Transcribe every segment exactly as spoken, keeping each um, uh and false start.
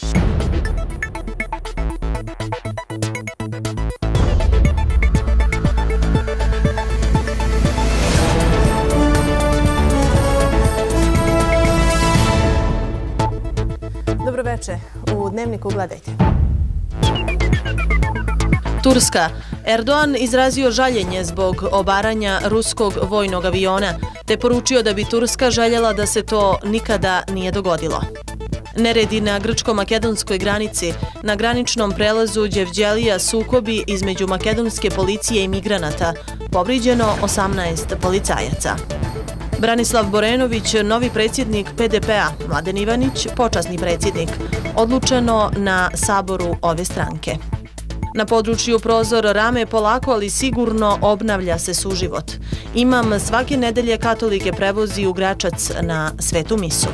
Dobroveče. U Dnevniku gledajte. Turska. Erdogan izrazio žaljenje zbog obaranja ruskog vojnog aviona, te poručio da bi Turska željela da se to nikada nije dogodilo. Neredi na grčko-makedonskoj granici, na graničnom prelazu Đevđelija sukobi između makedonske policije i migranata, povrijeđeno osamnaest policajaca. Branislav Borenović, novi predsjednik P D P-a, Mladen Ivanić, počasni predsjednik, odlučeno na saboru ove stranke. Na području Prozor Rame polako, ali sigurno obnavlja se suživot. Imam svake nedelje katolike prevozi u Gračac na Svetu misu.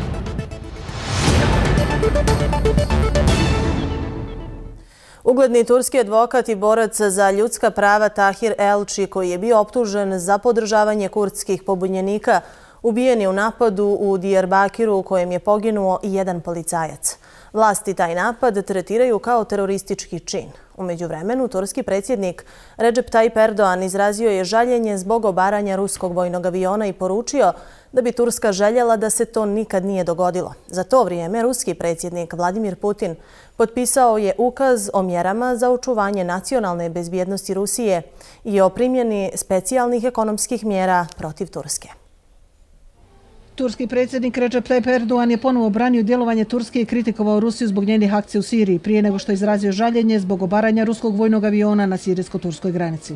Ugledni turski advokat i borac za ljudska prava Tahir Elči, koji je bio optužen za podržavanje kurdskih pobunjenika, ubijen je u napadu u Diyarbakiru u kojem je poginuo i jedan policajac. Vlasti taj napad tretiraju kao teroristički čin. U međuvremenu, turski predsjednik Recep Tayyip Erdogan izrazio je žaljenje zbog obaranja ruskog vojnog aviona i poručio da bi Turska željela da se to nikad nije dogodilo. Za to vrijeme, ruski predsjednik Vladimir Putin potpisao je ukaz o mjerama za očuvanje nacionalne bezbjednosti Rusije i o primjeni specijalnih ekonomskih mjera protiv Turske. Turski predsjednik Recep Tayyip Erdogan je ponovo branio djelovanje Turske i kritikovao Rusiju zbog njenih akcija u Siriji, prije nego što je izrazio žaljenje zbog obaranja ruskog vojnog aviona na sirijsko-turskoj granici.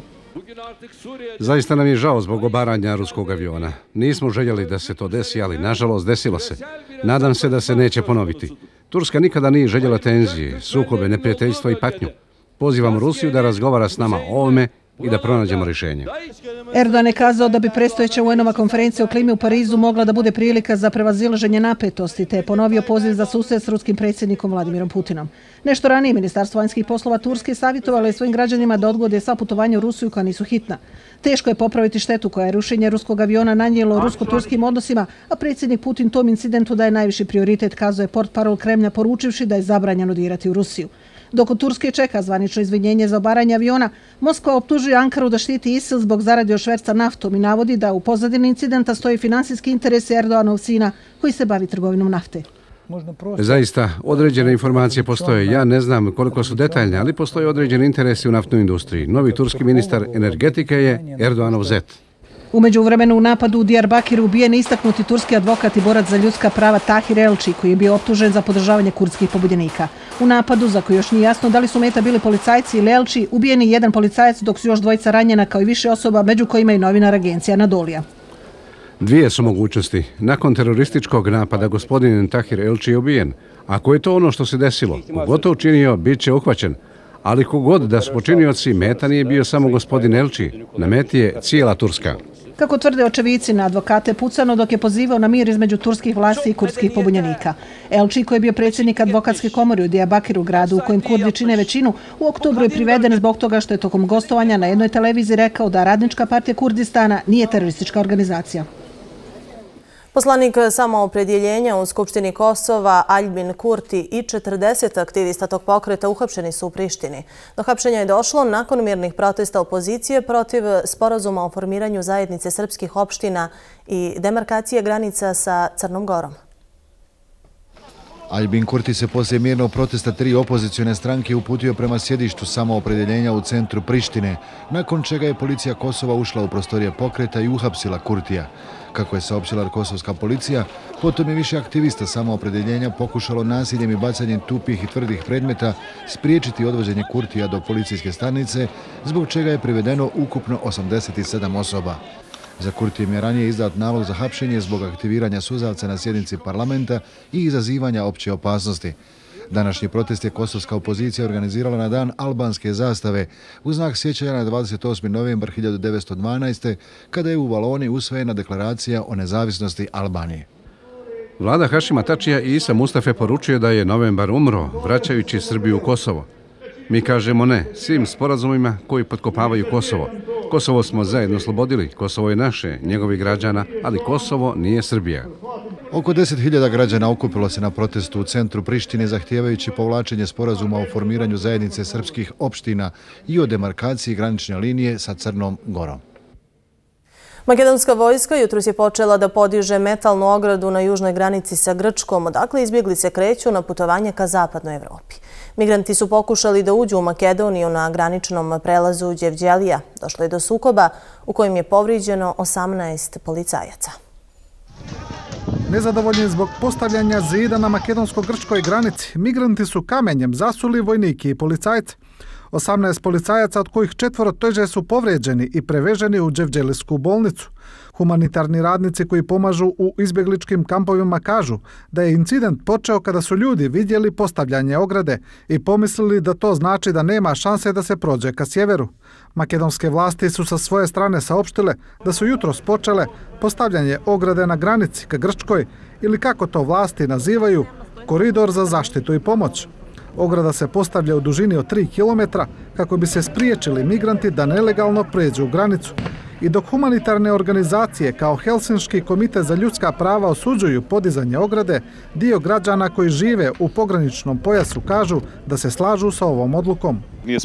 Zaista nam je žao zbog obaranja ruskog aviona. Nismo željeli da se to desi, ali nažalost desilo se. Nadam se da se neće ponoviti. Turska nikada nije željela tenzije, sukobe, neprijateljstvo i patnju. Pozivam Rusiju da razgovara s nama o ovome i da pronađemo rješenje. Erdogan je kazao da bi predstojeća U N-ova konferencija o klimi u Parizu mogla da bude prilika za prevazilaženje napetosti, te je ponovio poziv za susret s ruskim predsjednikom Vladimirom Putinom. Nešto ranije Ministarstvo vanjskih poslova Turske savjetovalo je svojim građanima da odgode sva putovanja u Rusiju koja nisu hitna. Teško je popraviti štetu koja je rušenje ruskog aviona nanijelo rusko-turskim odnosima, a predsjednik Putin tom incidentu daje najviši prioritet, kazao je portparol Kremlja poručivši da je zabranjeno dirati u Rusiju. Dok od Turske čeka zvanično izvinjenje za obaranje aviona, Moskva optužuje Ankaru da štiti ISIL zbog zarade od šverca naftom i navodi da u pozadini incidenta stoji finansijski interesi Erdoganov sina koji se bavi trgovinom nafte. Zaista, određene informacije postoje. Ja ne znam koliko su detaljne, ali postoje određeni interesi u naftnoj industriji. Novi turski ministar energetike je Erdoganov zet. U međuvremenu u napadu u Diyarbakiru ubijen je istaknuti turski advokat i borac za ljudska prava Tahir Elči, koji je bio optužen za podržavanje kurdskih pobunjenika. U napadu, za koji još nije jasno da li su meta bili policajci ili Elči, ubijen je jedan policajac, dok su još dvojica ranjena kao i više osoba, među kojima i novinar agencija Anadolija. Dvije su mogućnosti. Nakon terorističkog napada gospodin Tahir Elči je ubijen. Ako je to ono što se desilo, kogod to učinio, bit će uhvaćen. Ali kogod da su počinioci, meta nije bio samo gospodin Elči. Na meti je cijela Turska. Kako tvrde očevici, na advokate pucano dok je pozivao na mir između turskih vlasti i kurdskih pobunjenika. Elči, koji je bio predsjednik advokatske komore u Diyarbakiru, gradu u kojem Kurdi čine većinu, u oktobru je priveden zbog toga što je tokom gostovanja na jednoj televiziji rekao da Radnička partija Kurdistana nije teroristička organizacija. Poslanik samoopredjeljenja u Skupštini Kosova Aljbin Kurti i četrdeset aktivista tog pokreta uhapšeni su u Prištini. Do hapšenja je došlo nakon mirnih protesta opozicije protiv sporazuma o formiranju zajednice srpskih opština i demarkacije granica sa Crnom Gorom. Aljbin Kurti se poslije mirnog protesta tri opozicijone stranke uputio prema sjedištu samoopredjeljenja u centru Prištine, nakon čega je policija Kosova ušla u prostorije pokreta i uhapsila Kurtija. Kako je saopćila kosovska policija, potom je više aktivista samoopredjeljenja pokušalo nasiljem i bacanjem tupih i tvrdih predmeta spriječiti odvođenje Kurtija do policijske stanice, zbog čega je privedeno ukupno osamdeset sedam osoba. Za Kurtijem je ranije izdat nalog za hapšenje zbog aktiviranja suzavca na sjednici parlamenta i izazivanja opće opasnosti. Današnji protest je kosovska opozicija organizirala na dan albanske zastave u znak sjećanja na dvadeset osmi novembar hiljadu devetsto dvanaeste. kada je u Valoni usvojena deklaracija o nezavisnosti Albanije. Vlada Hašima Tačija i Isa Mustafe poručuje da je novembar umro, vraćajući Srbiju u Kosovo. Mi kažemo ne svim sporazumima koji potkopavaju Kosovo. Kosovo smo zajedno oslobodili, Kosovo je naše, njegovih građana, ali Kosovo nije Srbija. Oko deset hiljada građana okupilo se na protestu u centru Prištine zahtijevajući povlačenje sporazuma o formiranju zajednice srpskih opština i o demarkaciji granične linije sa Crnom Gorom. Makedonska vojska jutros je počela da podiže metalnu ogradu na južnoj granici sa Grčkom, odakle izbjeglice kreću na putovanje ka zapadnoj Evropi. Migranti su pokušali da uđu u Makedoniju na graničnom prelazu Đevđelija. Došlo je do sukoba u kojem je povrijeđeno osamnaest policajaca. Nezadovoljni zbog postavljanja zida na makedonsko-grčkoj granici, migranti su kamenjem zasuli vojnike i policajce. osamnaest policajaca, od kojih četvoro teže su povrijeđeni i preveženi u Đevđelijsku bolnicu. Humanitarni radnici koji pomažu u izbjegličkim kampovima kažu da je incident počeo kada su ljudi vidjeli postavljanje ograde i pomislili da to znači da nema šanse da se prođe ka sjeveru. Makedonske vlasti su sa svoje strane saopštile da su jutros počele postavljanje ograde na granici ka Grčkoj ili kako to vlasti nazivaju koridor za zaštitu i pomoć. Ograda se postavlja u dužini od tri kilometra kako bi se spriječili migranti da nelegalno pređu granicu. I dok humanitarne organizacije kao Helsinški komitet za ljudska prava osuđuju podizanje ograde, dio građana koji žive u pograničnom pojasu kažu da se slažu sa ovom odlukom.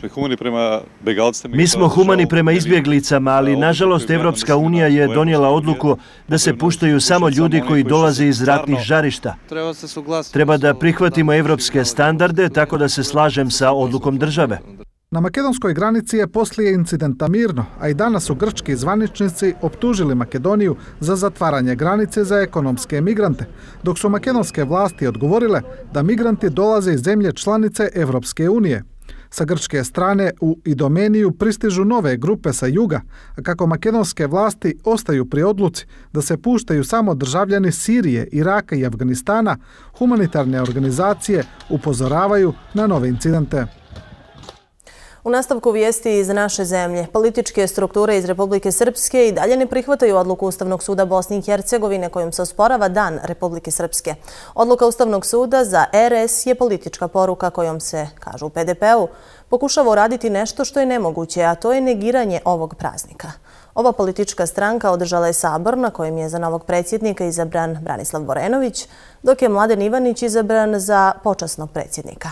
Mi smo humani prema izbjeglicama, ali nažalost Evropska unija je donijela odluku da se puštaju samo ljudi koji dolaze iz ratnih žarišta. Treba da prihvatimo evropske standarde, tako da se slažem sa odlukom države. Na makedonskoj granici je poslije incidenta mirno, a i danas su grčki zvaničnici optužili Makedoniju za zatvaranje granice za ekonomske migrante, dok su makedonske vlasti odgovorile da migranti dolaze iz zemlje članice Evropske unije. Sa grčke strane u Idomeniju pristižu nove grupe sa juga, a kako makedonske vlasti ostaju pri odluci da se puštaju samo državljani Sirije, Iraka i Afganistana, humanitarne organizacije upozoravaju na nove incidente. U nastavku vijesti iz naše zemlje, političke strukture iz Republike Srpske i dalje ne prihvataju odluku Ustavnog suda Bosne i Hercegovine kojom se osporava Dan Republike Srpske. Odluka Ustavnog suda za R S je politička poruka kojom se, kažu u P D P-u, pokušava uraditi nešto što je nemoguće, a to je negiranje ovog praznika. Ova politička stranka održala je sabor na kojem je za novog predsjednika izabran Branislav Borenović, dok je Mladen Ivanić izabran za počasnog predsjednika.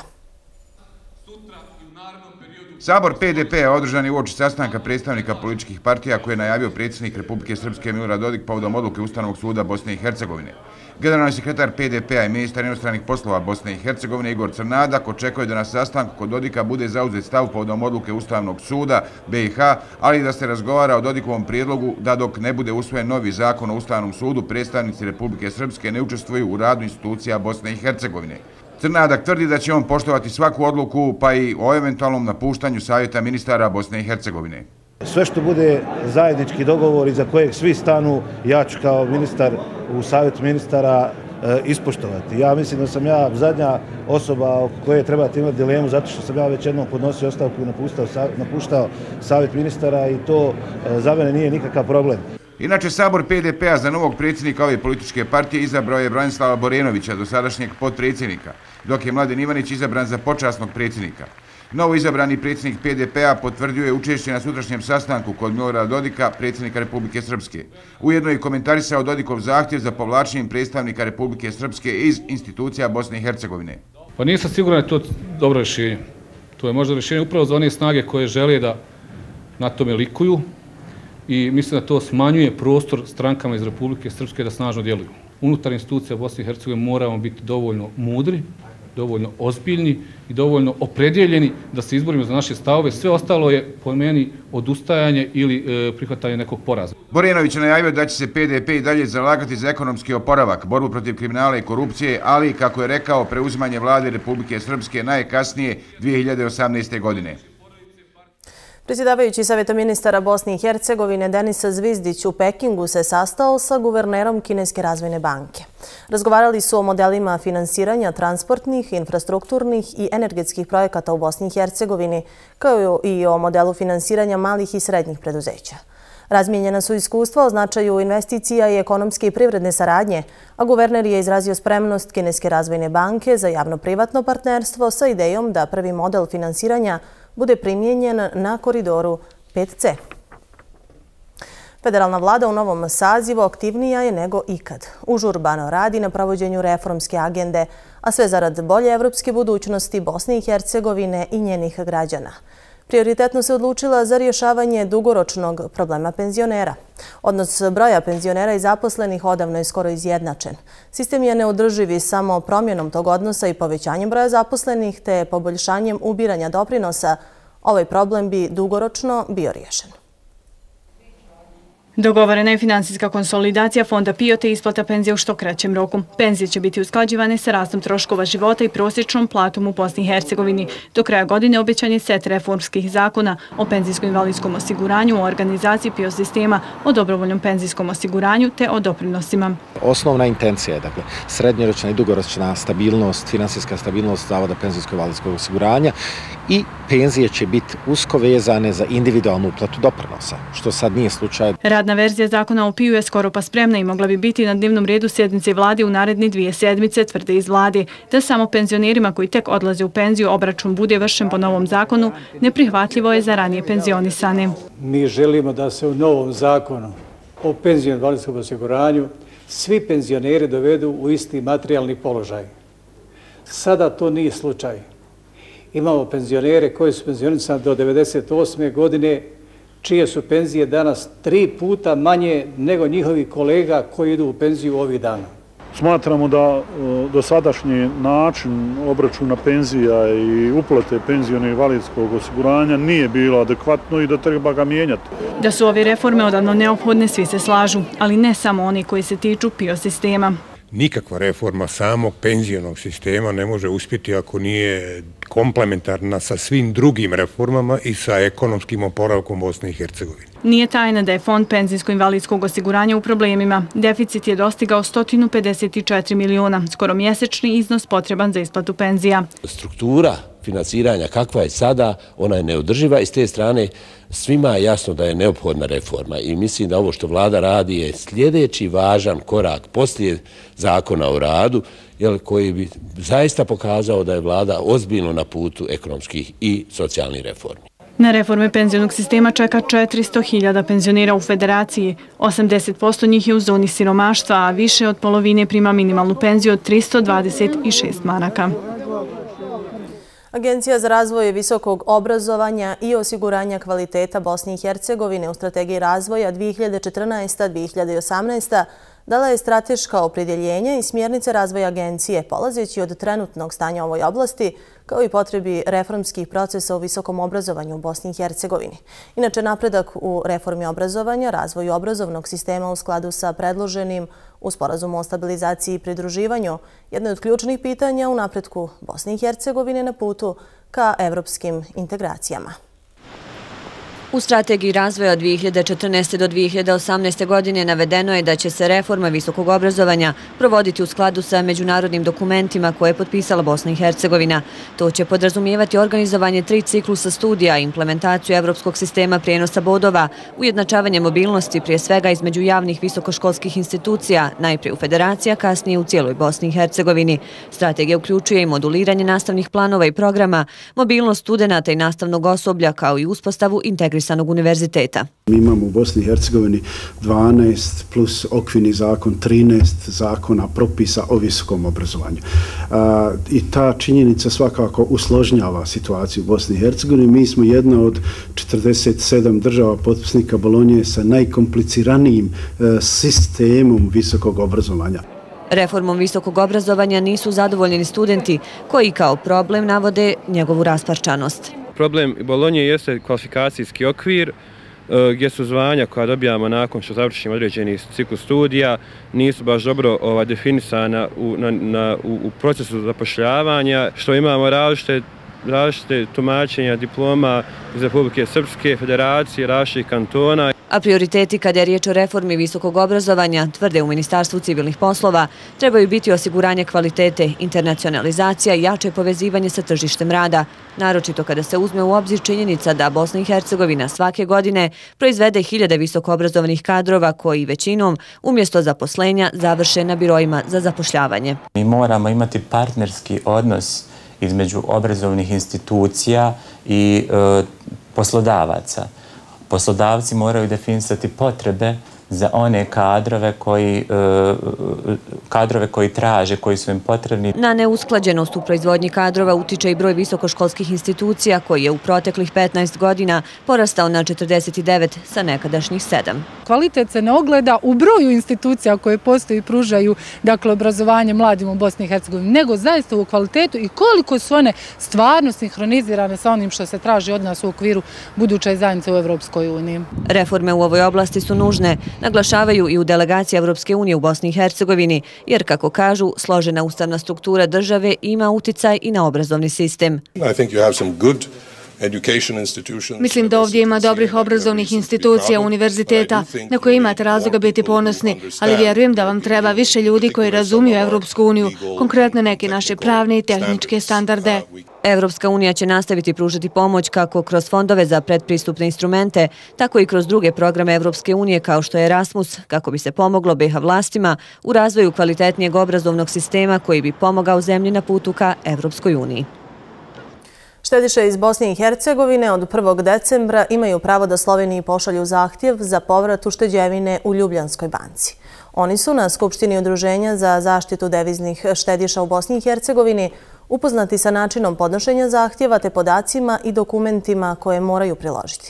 Sabor P D P-a održan je uoči sastanka predstavnika političkih partija koje je najavio predsjednik Republike Srpske Milorad Dodik povodom odluke Ustavnog suda Bosne i Hercegovine. Generalni sekretar P D P-a i ministar inostranih poslova Bosne i Hercegovine Igor Crnadak očekuje da na sastanku kod Dodika bude zauzet stav povodom odluke Ustavnog suda B i H, ali da se razgovara o Dodikovom prijedlogu da dok ne bude usvojen novi zakon o Ustavnom sudu, predstavnici Republike Srpske ne učestvuju u radu institucija Bosne i Hercegovine. Crnadak tvrdi da će on poštovati svaku odluku, pa i o eventualnom napuštanju Savjeta ministara Bosne i Hercegovine. Sve što bude zajednički dogovor iza kojeg svi stanu, ja ću kao ministar u Savjetu ministara ispoštovati. Ja mislim da sam ja zadnja osoba oko koje trebate imati dilemu, zato što sam ja već jednom podnosio ostavku i napuštao Savjet ministara i to za mene nije nikakav problem. Inače, Sabor P D P-a za novog predsjednika ove političke partije izabrao je Branislava Borenovića, dosadašnjeg potpredsjednika, dok je Mladen Ivanić izabran za počasnog predsjednika. Novo izabrani predsjednik P D P-a potvrdio je učešće na sutrašnjem sastanku kod Milorada Dodika, predsjednika Republike Srpske. Ujedno je komentarisao Dodikov zahtjev za povlačenjem predstavnika Republike Srpske iz institucija Bosne i Hercegovine. Pa nisam siguran da je to dobro rješenje. To je možda rješenje upravo za one snage koje žele da na tome likuju i mislim da to smanjuje prostor strankama iz Republike Srpske da snažno djeluju. Unutar institucija Bosne i Hercegovine moramo biti dovoljno mudri, dovoljno ozbiljni i dovoljno opredjeljeni da se izborimo za naše stavove. Sve ostalo je po meni odustajanje ili e, prihvatanje nekog poraza. Borenović je najavio da će se P D P i dalje zalagati za ekonomski oporavak, borbu protiv kriminala i korupcije, ali, kako je rekao, preuzimanje vlade Republike Srpske najkasnije dvije hiljade osamnaeste. godine. Predsjedavajući Savjeta ministara Bosne i Hercegovine Denis Zvizdić u Pekingu se sastao sa guvernerom Kineske razvojne banke. Razgovarali su o modelima finansiranja transportnih, infrastrukturnih i energetskih projekata u Bosni i Hercegovini, kao i o modelu finansiranja malih i srednjih preduzeća. Razmijenjena su iskustva o značaju investicija i ekonomske i privredne saradnje, a guverner je izrazio spremnost Kineske razvojne banke za javno-privatno partnerstvo sa idejom da prvi model finansiranja bude primijenjen na koridoru pet C. Federalna vlada u novom sazivu aktivnija je nego ikad. Užurbano radi na provođenju reformske agende, a sve zarad bolje evropske budućnosti Bosne i Hercegovine i njenih građana. Prioritetno se odlučila za rješavanje dugoročnog problema penzionera. Odnos broja penzionera i zaposlenih odavno je skoro izjednačen. Sistem je neodrživ i samo promjenom tog odnosa i povećanjem broja zaposlenih te poboljšanjem ubiranja doprinosa ovaj problem bi dugoročno bio riješen. Dogovorena je finansijska konsolidacija fonda P I O te isplata penzija u što kraćem roku. Penzije će biti usklađivane sa rastom troškova života i prosječnom platom u Bosni i Hercegovini. Do kraja godine obećan je set reformskih zakona o penzijsko-invalidskom osiguranju, o organizaciji P I O sistema, o dobrovoljnom penzijskom osiguranju te o doprinosima. Osnovna intencija je dakle, srednjoročna i dugoročna stabilnost, finansijska stabilnost Zavoda penzijsko-invalidskog osiguranja i penzije će biti usko vezane za individualnu uplatu doprinosa, što sad nije slučaj. Radna verzija zakona o P I O je skoro pa spremna i mogla bi biti na dnevnom redu sjednice vlade u naredni dvije sedmice, tvrde iz vlade. Da samo penzionerima koji tek odlaze u penziju obračun bude vršen po novom zakonu, neprihvatljivo je za ranije penzionisane. Mi želimo da se u novom zakonu o penzijskom invalidskom osiguranju svi penzioneri dovedu u isti materijalni položaj. Sada to nije slučaj. Imamo penzionere koji su penzionisani do devedeset osme godine, čije su penzije danas tri puta manje nego njihovi kolega koji idu u penziju ovih dana. Smatramo da dosadašnji način obračuna penzija i uplate penzijone i invalidskog osiguranja nije bilo adekvatno i da treba ga mijenjati. Da su ove reforme odavno neophodne, svi se slažu, ali ne samo oni koji se tiču P I O sistema. Nikakva reforma samog penzijonog sistema ne može uspjeti ako nije komplementarna sa svim drugim reformama i sa ekonomskim oporavkom Bosne i Hercegovine. Nije tajna da je fond penzijsko-invalidskog osiguranja u problemima. Deficit je dostigao sto pedeset četiri miliona, skoro mjesečni iznos potreban za isplatu penzija. Struktura financiranja kakva je sada, ona je neodrživa i s te strane svima je jasno da je neophodna reforma i mislim da ovo što vlada radi je sljedeći važan korak poslije zakona o radu koji bi zaista pokazao da je vlada ozbiljno na putu ekonomskih i socijalnih reformi. Na reforme penzionog sistema čeka četiristo hiljada penzionera u federaciji. osamdeset posto njih je u zoni siromaštva, a više od polovine prima minimalnu penziju od tristo dvadeset šest maraka. Agencija za razvoj visokog obrazovanja i osiguranja kvaliteta Bosne i Hercegovine u strategiji razvoja dvije hiljade četrnaesta do dvije hiljade osamnaesta dala je strateška opredjeljenja i smjernice razvoja agencije, polazeći od trenutnog stanja u ovoj oblasti, kao i potrebi reformskih procesa u visokom obrazovanju u Bosni i Hercegovini. Inače, napredak u reformi obrazovanja, razvoju obrazovnog sistema u skladu sa predloženim u sporazumu o stabilizaciji i pridruživanju, jedno od ključnih pitanja u napretku Bosne i Hercegovine na putu ka evropskim integracijama. U strategiji razvoja od dvije hiljade četrnaeste do dvije hiljade osamnaeste. godine navedeno je da će se reforma visokog obrazovanja provoditi u skladu sa međunarodnim dokumentima koje je potpisala Bosna i Hercegovina. To će podrazumijevati organizovanje tri ciklusa studija, implementaciju evropskog sistema prijenosa bodova, ujednačavanje mobilnosti prije svega između javnih visokoškolskih institucija, najprije u federaciji, a kasnije u cijeloj Bosni i Hercegovini. Strategija uključuje i moduliranje nastavnih planova i programa, mobilnost studenata i nastavnog osoblja, kao i uspostavu integrisanog univerziteta. Mi imamo u Bosni i Hercegovini dvanaest plus okvirni zakon, trinaest zakona propisa o visokom obrazovanju. A, I ta činjenica svakako usložnjava situaciju u Bosni i Hercegovini. Mi smo jedna od četrdeset sedam država potpisnika Bolonje sa najkompliciranijim a, sistemom visokog obrazovanja. Reformom visokog obrazovanja nisu zadovoljni studenti koji kao problem navode njegovu rasparčanost. Problem Bolonje jeste kvalifikacijski okvir gdje su zvanja koja dobijamo nakon što završimo određeni ciklus studija nisu baš dobro ova, definisana u, na, na, u, u procesu zapošljavanja, što imamo različite različite tumačenja diploma iz Republike Srpske, Federacije, različitih kantona. A prioriteti kada je riječ o reformi visokog obrazovanja, tvrde u Ministarstvu civilnih poslova, trebaju biti osiguranje kvalitete, internacionalizacija i jače povezivanje sa tržištem rada, naročito kada se uzme u obzir činjenica da Bosna i Hercegovina svake godine proizvede hiljade visokoobrazovanih kadrova koji većinom umjesto zaposlenja završe na birojima za zapošljavanje. Mi moramo imati partnerski odnos između obrazovnih institucija i e, poslodavaca. Poslodavci moraju definisati potrebe za one kadrove koji, kadrove koji traže, koji su im potrebni. Na neusklađenost u proizvodnji kadrova utiče i broj visokoškolskih institucija koji je u proteklih petnaest godina porastao na četrdeset devet sa nekadašnjih sedam. Kvalitet se ne ogleda u broju institucija koje postoji i pružaju dakle, obrazovanje mladim u Bosni i Hercegovini, nego zaista u kvalitetu i koliko su one stvarno sinhronizirane sa onim što se traži od nas u okviru buduće zajednice u Evropskoj uniji. Reforme u ovoj oblasti su nužne, naglašavaju i u delegaciji Evropske unije u Bosni i Hercegovini, jer, kako kažu, složena ustavna struktura države ima uticaj i na obrazovni sistem. Mislim da ovdje ima dobrih obrazovnih institucija, univerziteta, na koje imate razloga biti ponosni, ali vjerujem da vam treba više ljudi koji razumiju Evropsku uniju, konkretno neke naše pravne i tehničke standarde. Evropska unija će nastaviti pružati pomoć kako kroz fondove za predpristupne instrumente, tako i kroz druge programe Evropske unije kao što je Erasmus, kako bi se pomoglo B iH vlastima u razvoju kvalitetnijeg obrazovnog sistema koji bi pomogao zemlji na putu ka Evropskoj uniji. Štediše iz Bosne i Hercegovine od prvog decembra imaju pravo da Sloveniji pošalju zahtjev za povrat ušteđevine u Ljubljanskoj banci. Oni su na Skupštini Udruženja za zaštitu deviznih štediša u Bosni i Hercegovini upoznati sa načinom podnošenja zahtjeva te podacima i dokumentima koje moraju priložiti.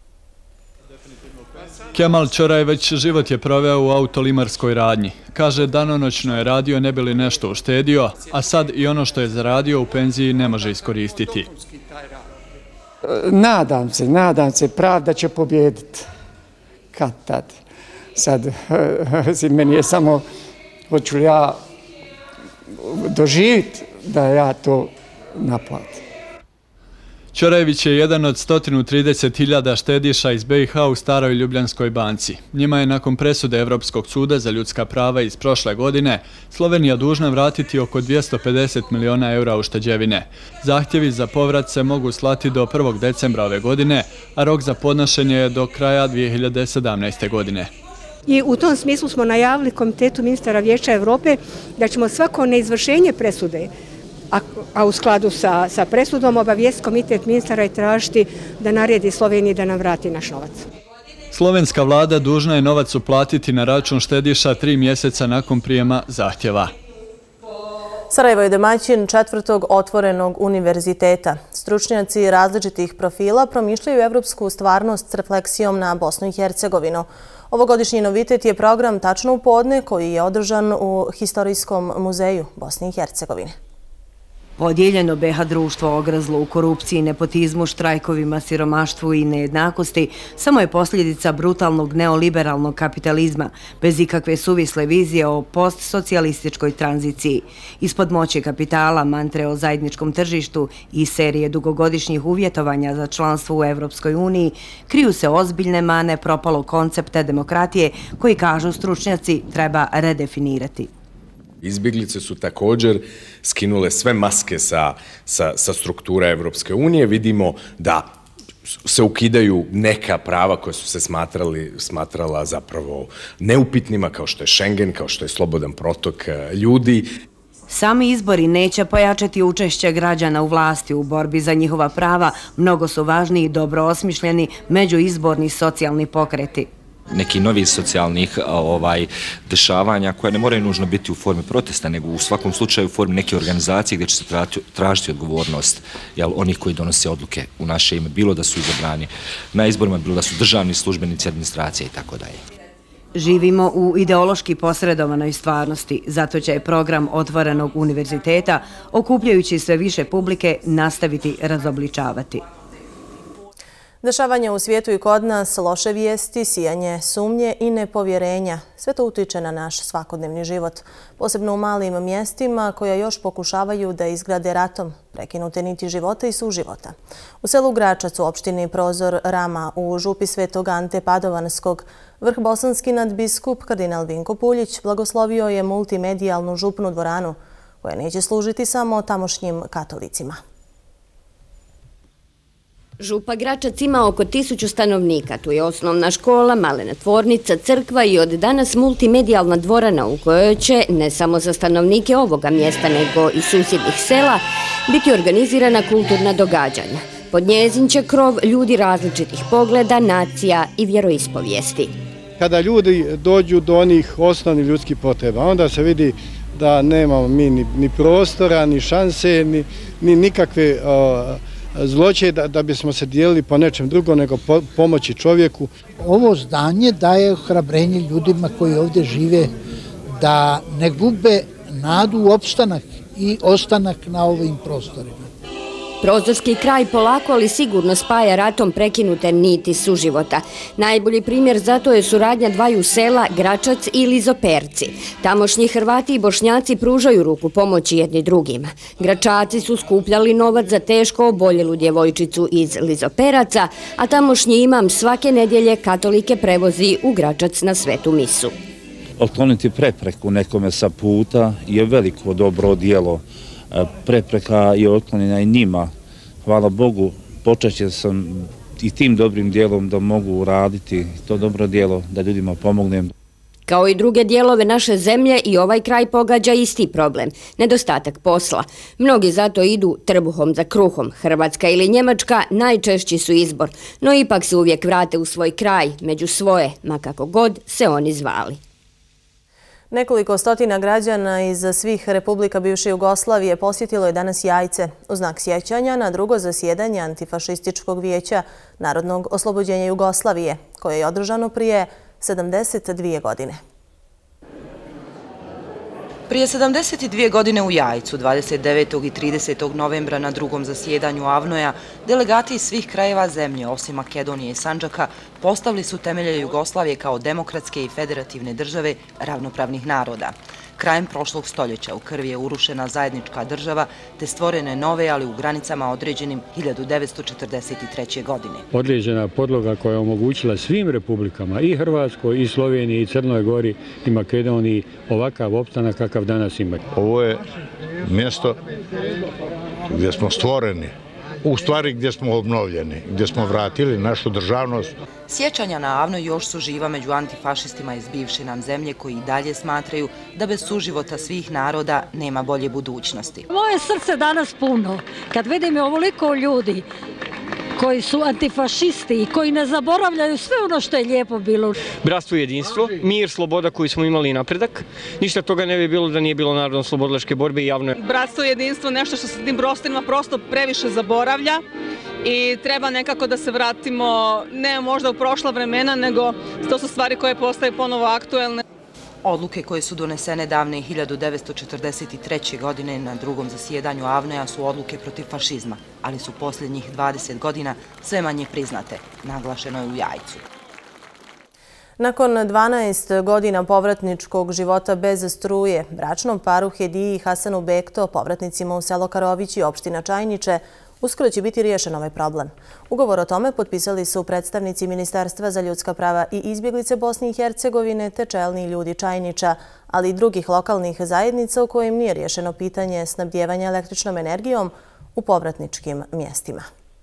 Kemal Ćorajeveć život je proveo u autolimarskoj radnji. Kaže, danonoćno je radio ne bi li nešto uštedio, a sad i ono što je zaradio u penziji ne može iskoristiti. Nadam se, nadam se, pravda će pobjediti. Kad tad? Sad, meni je samo, hoću li ja doživjeti da ja to naplatim. Ćorajević je jedan od sto trideset hiljada štediša iz B iH u Staroj Ljubljanskoj banci. Njima je nakon presude Evropskog suda za ljudska prava iz prošle godine Slovenija dužna vratiti oko dvjesto pedeset miliona eura ušteđevine. Zahtjevi za povrat se mogu slati do prvog decembra ove godine, a rok za podnošenje je do kraja dvije hiljade sedamnaeste. godine. I u tom smislu smo najavili Komitetu ministara Vijeća Evrope da ćemo svako neizvršenje presude, a, a u skladu sa, sa presudom obavijesti Komitet ministara i tražiti da naredi Sloveniji da nam vrati naš novac. Slovenska vlada dužna je novac uplatiti na račun štediša tri mjeseca nakon prijema zahtjeva. Sarajevo je domaćin četvrtog otvorenog univerziteta. Stručnjaci različitih profila promišljaju evropsku stvarnost s refleksijom na Bosnu i Hercegovinu. Ovogodišnji novitet je program Tačno u podne koji je održan u Historijskom muzeju Bosne i Hercegovine. Podijeljeno B iH društvo ograzlo u korupciji, nepotizmu, štrajkovima, siromaštvu i nejednakosti samo je posljedica brutalnog neoliberalnog kapitalizma, bez ikakve suvisle vizije o postsocijalističkoj tranziciji. Ispod moći kapitala, mantre o zajedničkom tržištu i serije dugogodišnjih uvjetovanja za članstvo u Evropskoj uniji kriju se ozbiljne mane propalog koncepta demokratije koji, kažu stručnjaci, treba redefinirati. Izbjeglice su također skinule sve maske sa, sa, sa struktura Evropske unije. Vidimo da se ukidaju neka prava koja su se smatrali, smatrala zapravo neupitnima, kao što je Schengen, kao što je slobodan protok ljudi. Sami izbori neće pojačati učešće građana u vlasti u borbi za njihova prava. Mnogo su važni i dobro osmišljeni međuizborni socijalni pokreti. Neki novi socijalnih ovaj, dešavanja koje ne moraju nužno biti u formi protesta, nego u svakom slučaju u formi neke organizacije gdje će se tražiti odgovornost jel, onih koji donose odluke u naše ime, bilo da su izabrani na izborima, bilo da su državni službenici, administracije i tako dalje. Živimo u ideološki posredovanoj stvarnosti, zato će program Otvorenog univerziteta, okupljajući sve više publike, nastaviti razobličavati. Dešavanje u svijetu i kod nas, loše vijesti, sijanje sumnje i nepovjerenja. Sve to utiče na naš svakodnevni život, posebno u malim mjestima koja još pokušavaju da izgrade ratom prekinute niti života i suživota. U selu Gračac u opštini Prozor Rama u župi Svetog Ante Padovanskog vrhbosanski nadbiskup kardinal Vinko Puljić blagoslovio je multimedijalnu župnu dvoranu koja neće služiti samo tamošnjim katolicima. Župa Gračac ima oko tisuću stanovnika. Tu je osnovna škola, malena tvornica, crkva i od danas multimedijalna dvorana u kojoj će, ne samo za stanovnike ovoga mjesta, nego i susjednih sela, biti organizirana kulturna događanja. Pod njezin će krov ljudi različitih pogleda, nacija i vjeroispovijesti. Kada ljudi dođu do onih osnovnih ljudskih potreba, onda se vidi da nemamo mi ni, ni prostora, ni šanse, ni, ni nikakve uh, zloće da, da bismo se dijelili po nečem drugom nego po, pomoći čovjeku. Ovo zdanje daje ohrabrenje ljudima koji ovdje žive da ne gube nadu u opstanak i ostanak na ovim prostorima. Prozorski kraj polako, ali sigurno spaja ratom prekinute niti suživota. Najbolji primjer zato je suradnja dvaju sela Gračac i Lizoperci. Tamošnji Hrvati i Bošnjaci pružaju ruku pomoći jedni drugima. Gračaci su skupljali novac za teško oboljelu djevojčicu iz Lizoperaca, a tamošnji imam svake nedjelje katolike prevozi u Gračac na svetu misu. Otkloniti prepreku nekome sa puta je veliko dobro djelo. Prepreka je otklonjena i njima. Hvala Bogu, počeće sam i tim dobrim dijelom da mogu uraditi to dobro dijelo, da ljudima pomognem. Kao i druge dijelove naše zemlje, i ovaj kraj pogađa isti problem, nedostatak posla. Mnogi zato idu trbuhom za kruhom. Hrvatska ili Njemačka najčešći su izbor, no ipak se uvijek vrate u svoj kraj, među svoje, ma kako god se oni zvali. Nekoliko stotina građana iz svih republika bivše Jugoslavije posjetilo je danas Jajce u znak sjećanja na drugo zasjedanje Antifašističkog vijeća Narodnog oslobođenja Jugoslavije, koje je održano prije sedamdeset dvije godine. Prije sedamdeset dvije godine u Jajcu, dvadeset devetog i tridesetog novembra na drugom zasjedanju Avnoja, delegati iz svih krajeva zemlje, osim Makedonije i Sandžaka, postavili su temelje Jugoslavije kao demokratske i federativne države ravnopravnih naroda. Krajem prošlog stoljeća u krvi je urušena zajednička država, te stvorene nove, ali u granicama određenim hiljadu devetsto četrdeset treće. godine. Određena podloga koja je omogućila svim republikama, i Hrvatskoj, i Sloveniji, i Crnoj Gori, i Makedoniji, ovakav opstanak kakav danas imaju. Ovo je mjesto gdje smo stvoreni, u stvari gdje smo obnovljeni, gdje smo vratili našu državnost. Sjećanja na Avnoj još su živa među antifašistima iz bivše nam zemlje, koji i dalje smatraju da bez suživota svih naroda nema bolje budućnosti. Moje srce danas puno kad vidim ovoliko ljudi koji su antifašisti i koji ne zaboravljaju sve ono što je lijepo bilo. Bratstvo i jedinstvo, mir, sloboda koju smo imali i napredak. Ništa toga ne bi bilo da nije bilo narodno-slobodilačke borbe i javne. Bratstvo i jedinstvo, nešto što se tim prostorima prosto previše zaboravlja i treba nekako da se vratimo, ne možda u prošla vremena, nego to su stvari koje postaju ponovo aktuelne. Odluke koje su donesene davne hiljadu devetsto četrdeset treće. godine na drugom zasjedanju Avnoja su odluke protiv fašizma, ali su posljednjih dvadeset godina sve manje priznate, naglašeno je u Jajcu. Nakon dvanaest godina povratničkog života bez struje, bračnom paru Hediji i Hasanu Bekto, povratnicima u selo Karović i opština Čajniče, uskoro će biti riješen ovaj problem. Ugovor o tome potpisali su predstavnici Ministarstva za ljudska prava i izbjeglice Bosne i Hercegovine te čelni ljudi Čajniča, ali i drugih lokalnih zajednica u kojim nije riješeno pitanje snabdijevanja električnom energijom u povratničkim mjestima.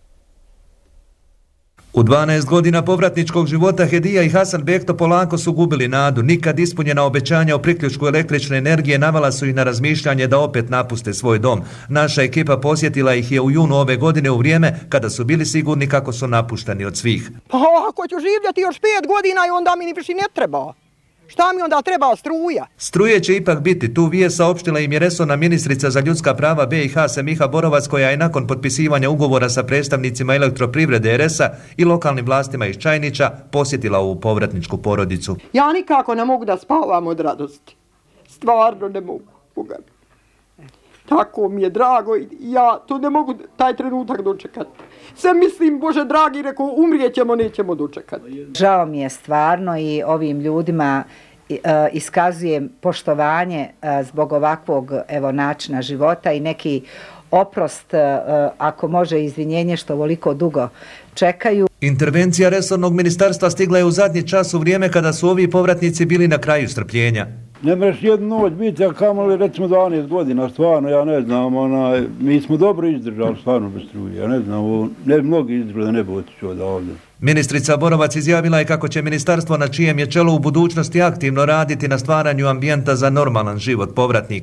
U dvanaest godina povratničkog života Hedija i Hasan Bekto polako su gubili nadu. Nikad ispunjena obećanja o priključku električne energije navala su ih na razmišljanje da opet napuste svoj dom. Naša ekipa posjetila ih je u junu ove godine u vrijeme kada su bili sigurni kako su napušteni od svih. Pa ako ću živjeti još pet godina i onda mi ni više ne treba. Šta mi onda treba struja? Struje će ipak biti. Tu vijest saopštila im je resorna ministrica za ljudska prava B i H Semiha Borovac, koja je nakon potpisivanja ugovora sa predstavnicima elektroprivrede R S-a i lokalnim vlastima iz Čajniča posjetila ovu povratničku porodicu. Ja nikako ne mogu da spavam od radosti. Stvarno ne mogu. Boga. Tako mi je drago i ja to ne mogu taj trenutak dočekati. Sve mislim, Bože dragi, rekao, umrijećemo, nećemo dočekati. Žao mi je stvarno i ovim ljudima iskazujem poštovanje zbog ovakvog evo, načina života i neki oprost, ako može izvinjenje što ovoliko dugo čekaju. Intervencija resornog ministarstva stigla je u zadnji čas u vrijeme kada su ovi povratnici bili na kraju strpljenja. Ne mreš jednu noć biti, a kamoli recimo dvanaest godina, stvarno, ja ne znam, ona, mi smo dobro izdržali, stvarno bez struje, ja ne znam, ne mnogi izdržali da ne bi otiču odavde. Ministrica Borovac izjavila je kako će ministarstvo na čijem je čelu u budućnosti aktivno raditi na stvaranju ambijenta za normalan život povratnika.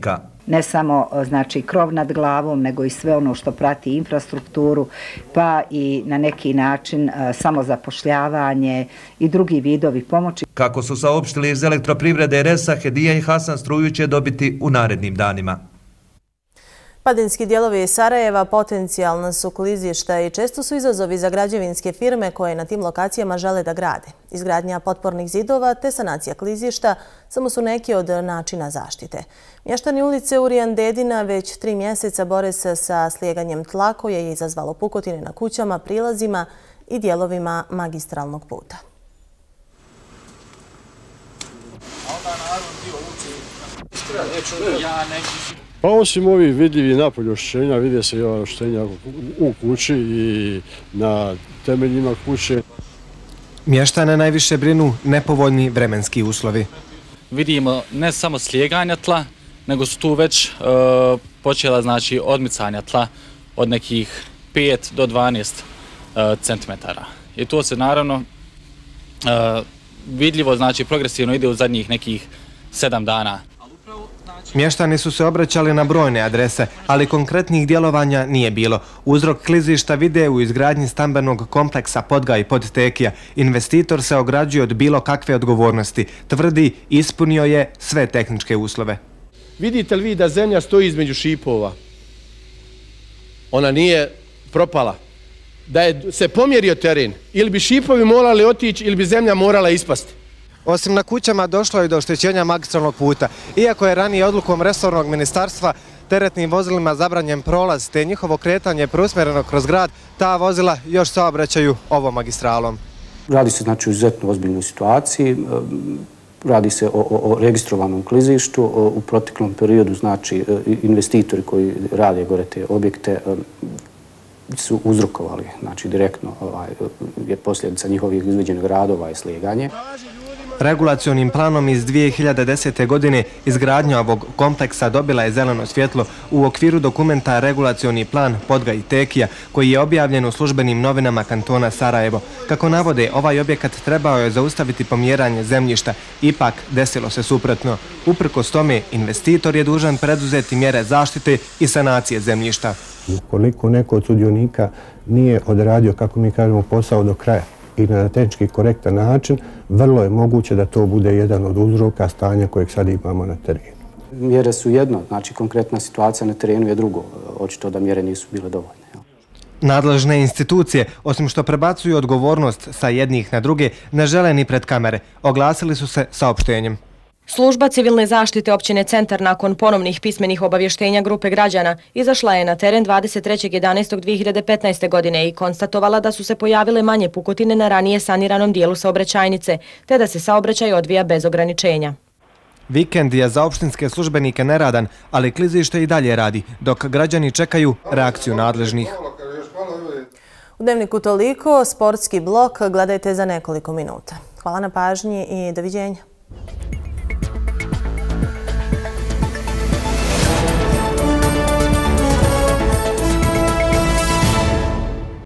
Ne samo znači krov nad glavom, nego i sve ono što prati infrastrukturu, pa i na neki način samozapošljavanje i drugi vidovi pomoći. Kako su saopštili iz elektroprivrede R S A, Hedija i Hasan struju će dobiti u narednim danima. Padinski dijelovi Sarajeva potencijalna su klizišta i često su izazovi za građevinske firme koje na tim lokacijama žele da grade. Izgradnja potpornih zidova te sanacija klizišta samo su neki od načina zaštite. Mještani ulice Urijan Dedina već tri mjeseca bore se sa slijeganjem tla koje je izazvalo pukotine na kućama, prilazima i dijelovima magistralnog puta. Pa osim ovih vidljivih napolju oštećenja, vide se i ova oštećenja u kući i na temeljima kuće. Mještane najviše brinu nepovoljni vremenski uslovi. Vidimo ne samo slijeganja tla, nego su tu već e, počela znači odmicanja tla od nekih pet do dvanaest e, centimetara. I to se naravno e, vidljivo, znači progresivno ide u zadnjih nekih sedam dana. Mještani su se obraćali na brojne adrese, ali konkretnih djelovanja nije bilo. Uzrok klizišta vide u izgradnji stambenog kompleksa Podgaj i Podtekija. Investitor se ograđuje od bilo kakve odgovornosti. Tvrdi, ispunio je sve tehničke uslove. Vidite li vi da zemlja stoji između šipova? Ona nije propala. Da je se pomjerio teren, ili bi šipovi morali otići ili bi zemlja morala ispasti. Osim na kućama došlo je do oštećenja magistralnog puta. Iako je ranije odlukom resornog ministarstva teretnim vozilima zabranjen prolaz te njihovo kretanje preusmjereno kroz grad, ta vozila još saobraćaju ovom magistralom. Radi se znači o izuzetno ozbiljnoj situaciji, radi se o, o, o registrovanom klizištu. U proteklom periodu znači investitori koji rade gore te objekte su uzrokovali, znači direktno ovaj, je posljedica njihovih izveđenih radova i slijeganje. Regulacionim planom iz dvije hiljade desete. godine izgradnja ovog kompleksa dobila je zeleno svjetlo u okviru dokumenta Regulacioni plan Podgaj i Tekija, koji je objavljen u službenim novinama kantona Sarajevo. Kako navode, ovaj objekat trebao je zaustaviti pomjeranje zemljišta, ipak desilo se suprotno. Uprkos tome, investitor je dužan preduzeti mjere zaštite i sanacije zemljišta. Ukoliko neko od sudionika nije odradio, kako mi kažemo, posao do kraja i na tehnički korektan način, vrlo je moguće da to bude jedan od uzroka stanja kojeg sad imamo na terenu. Mjere su jedno, znači konkretna situacija na terenu je drugo. Očito da mjere nisu bile dovoljne. Nadležne institucije, osim što prebacuju odgovornost sa jednih na druge, ne žele ni pred kamere. Oglasili su se saopštenjem. Služba civilne zaštite općine Centar nakon ponovnih pismenih obavještenja grupe građana izašla je na teren dvadeset trećeg jedanaestog dvije hiljade petnaeste. godine i konstatovala da su se pojavile manje pukotine na ranije saniranom dijelu saobraćajnice, te da se saobraćaj odvija bez ograničenja. Vikend je za opštinske službenike neradan, ali klizište i dalje radi, dok građani čekaju reakciju nadležnih. U Dnevniku toliko, sportski blok gledajte za nekoliko minuta. Hvala na pažnji i doviđenja.